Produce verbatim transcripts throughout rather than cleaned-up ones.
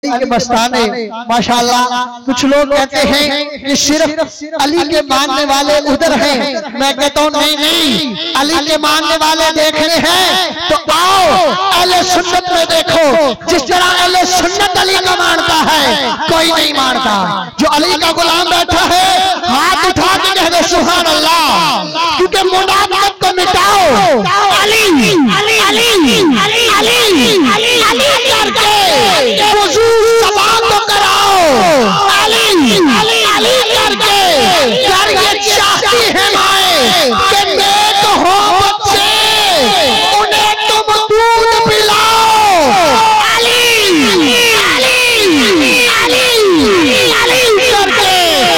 अली के मस्ताने माशाल्लाह। कुछ लोग कहते हैं कि सिर्फ अली के मानने वाले उधर हैं, मैं कहता हूँ नहीं नहीं, अली के मानने वाले देखने हैं तो आओ अहले सुन्नत में देखो। जिस तरह अहले सुन्नत अली का मानता है कोई नहीं मानता। जो अली का गुलाम बैठा है हाथ उठा के कह दो सुभान अल्लाह, क्योंकि मुनाफिक को मिटाओ अली अली अली अली अली अली अली करके वुजू सवाल तो कराओ अली अली अली करके। यार ये चाहती है माए कि नेक हो बच्चे, उन्हें तुम दूध पिलाओ अली अली अली अली करके।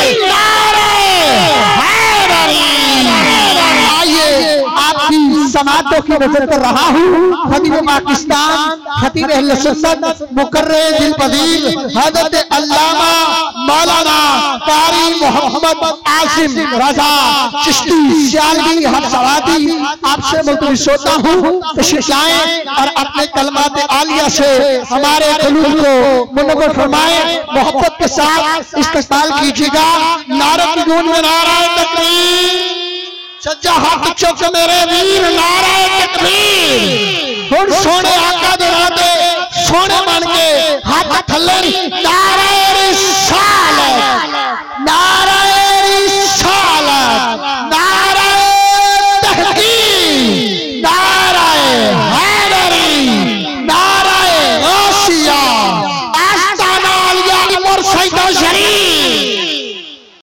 आपकी समातों की नजर कर रहा हूँ। खतीब पाकिस्तान, खतीब अहले सुन्नत, मुकर्रर दिल पदीर हजरत अल्लामा मौलाना कारी मोहम्मद आसिम रजा चिश्ती सियालवी हफ्सावादी आपसे मुल्तमिस होता हूँ तशरीफ लाएं और अपने कलमात आलिया से हमारे क़ुलूब को मुनव्वर फरमाएं। मोहब्बत के साथ इस्तक़बाल कीजिएगा। नारे की गूंज में नाराए तकबीर, सच्चा हाथ चौक मेरे वीर नाराए तकबीर। सोने आका दे राते सोने बन के हाथ थल्ले नारा